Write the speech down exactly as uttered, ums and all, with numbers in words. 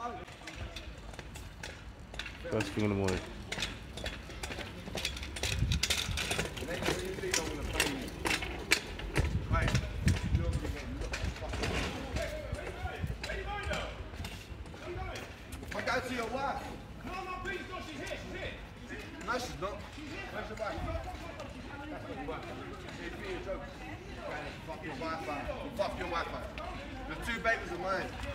First thing in the morning. I go to your wife. No, no, please, no, she's here, she's here. No, she's not. Where's your wife? That's not your wife. It's a joke. Fuck your Wi-Fi. Fuck your Wi-Fi. The two babies are mine.